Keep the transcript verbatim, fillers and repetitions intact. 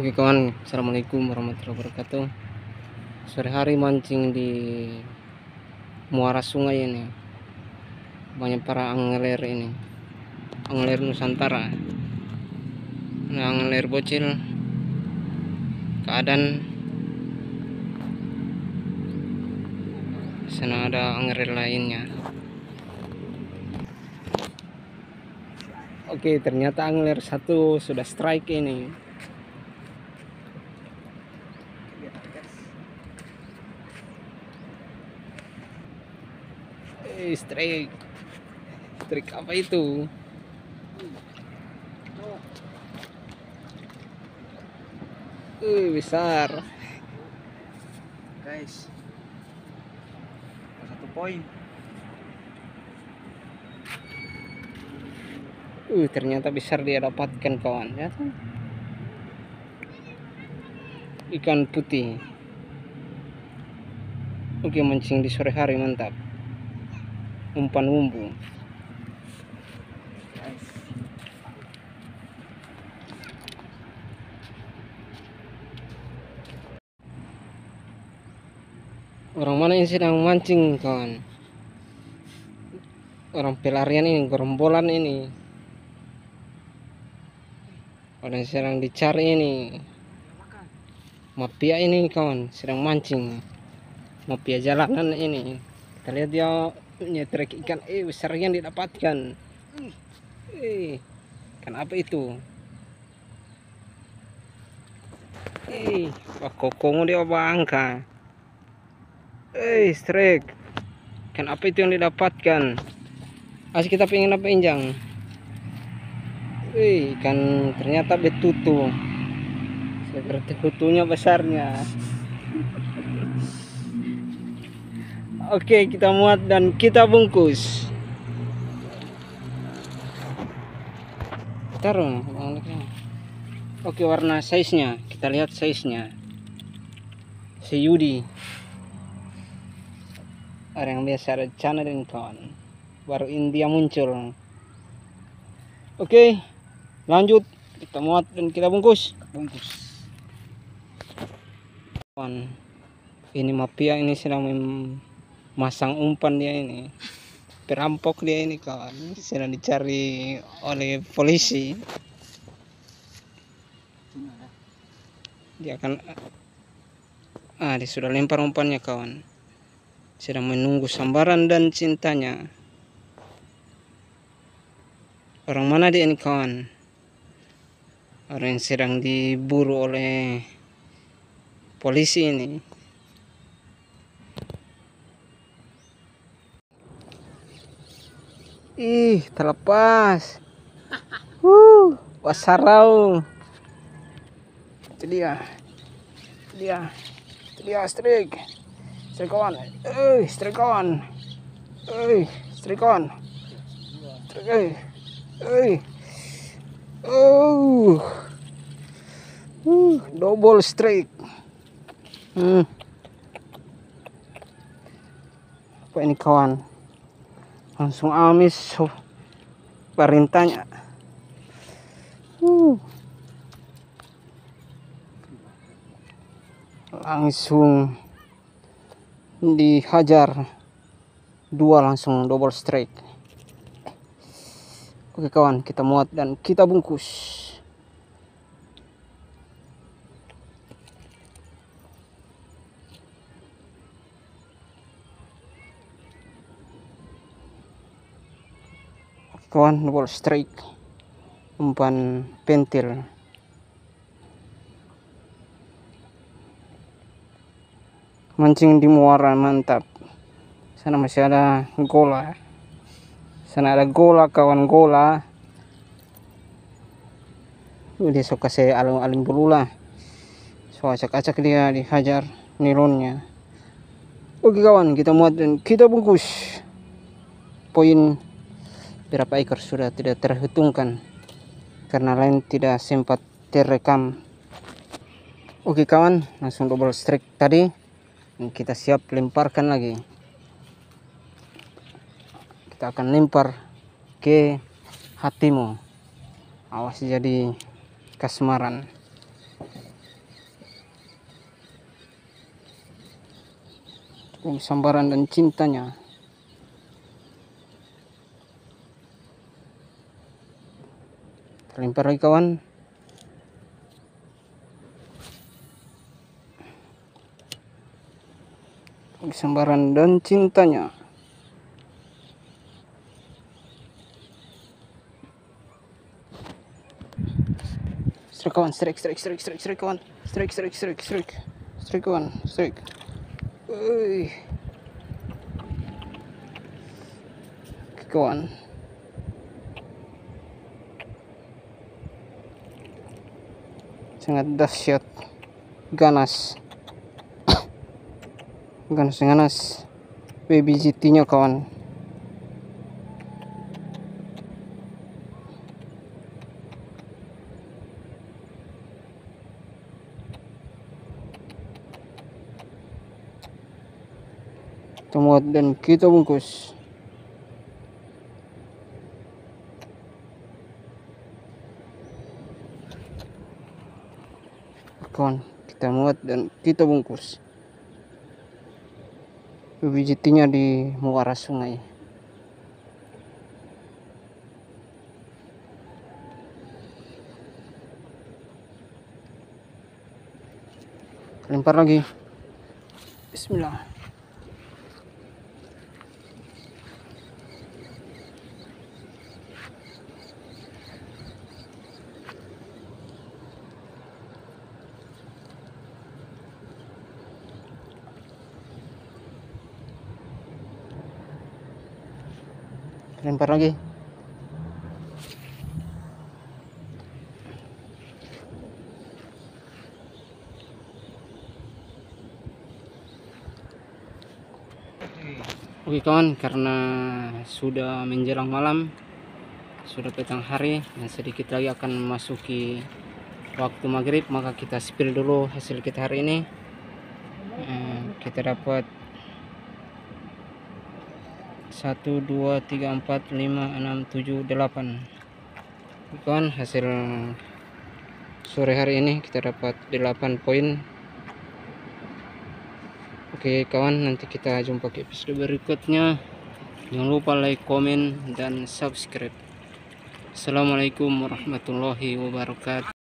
Oke kawan, assalamualaikum warahmatullahi wabarakatuh. Sore hari mancing di muara sungai ini, banyak para angler ini, angler Nusantara. Nah, angler bocil, keadaan sana ada angler lainnya. Oke, ternyata angler satu sudah strike ini. Eh, strike. Strike apa itu? Uh, besar. Guys, satu poin. Uh, ternyata besar dia dapatkan kawan ya. Ikan putih. Oke, mancing di sore hari mantap. Umpan umbu. Guys, Orang mana yang sedang mancing kawan? Orang pelarian ini, gerombolan ini. Orang yang sedang dicari ini. Mafia ini kawan, sedang mancing. Mafia jalanan ini. Kita lihat dia nyetrek ikan, eh besar yang didapatkan. Eh, ikan apa itu? Eh, wah kokong dia bangka. Eh, strike. Ikan apa itu yang didapatkan? Asik kita pengen apa injang? Eh, ikan ternyata betutu. Seperti kutunya besarnya. Oke, kita muat dan kita bungkus. Taruh. Oke, warna size-nya. Kita lihat size-nya. Seyudi. Orang yang biasa ada channel ini kawan. Baru India muncul. Oke, lanjut. Kita muat dan kita bungkus. bungkus. Kawan, ini mafia ini sedang memasang umpan dia ini. Perampok dia ini kawan, sedang dicari oleh polisi. Dia akan ah dia sudah lempar umpannya kawan. Sedang menunggu sambaran dan cintanya. Orang mana dia ini kawan? Orang yang sedang diburu oleh polisi ini. Ih, terlepas. Uh, wasarau. Itu dia. Itu dia. Itu dia strike. Strike kawan. Eh, strike kawan. Eh, strike kawan. Strike. Eh. Eh. Oh. Uh, double strike. Hmm. Apa ini kawan? Langsung amis so, perintahnya. Uh. Langsung dihajar dua, langsung double strike. Oke kawan, kita muat dan kita bungkus. Kawan, double strike, umpan pentil. Mancing di muara mantap. Sana masih ada gola. Sana ada gola kawan, gola. Dia suka saya alim-alim bulula. So acak-acak dia dihajar nilonnya. Oke kawan, kita muat dan kita bungkus. Poin berapa ekor sudah tidak terhitungkan karena lain tidak sempat terekam. Oke kawan, langsung double strike tadi. Kita siap lemparkan lagi. Kita akan lempar ke hatimu. Awas jadi kasmaran. kesabaran dan cintanya. Terlempar lagi kawan. Kesabaran dan cintanya. Strike kawan, strike, strike, strike, strike, strike kawan, strike, strike, strike, strike, strike kawan, strike. Uy. Kawan. Sangat dahsyat, ganas, ganas ganas, baby G T-nya kawan. Kita muat dan kita bungkus. Kawan, kita muat dan kita bungkus. Baby G T-nya di muara sungai. Lempar lagi. Bismillah. Lempar lagi. Oke kawan, karena sudah menjelang malam, sudah petang hari dan sedikit lagi akan memasuki waktu maghrib, maka kita spill dulu hasil kita hari ini. Hmm, kita dapat satu, dua, tiga, empat, lima, enam, tujuh, delapan. Kawan, hasil sore hari ini kita dapat delapan poin. Oke kawan, nanti kita jumpa di episode berikutnya. Jangan lupa like, komen, dan subscribe. Assalamualaikum warahmatullahi wabarakatuh.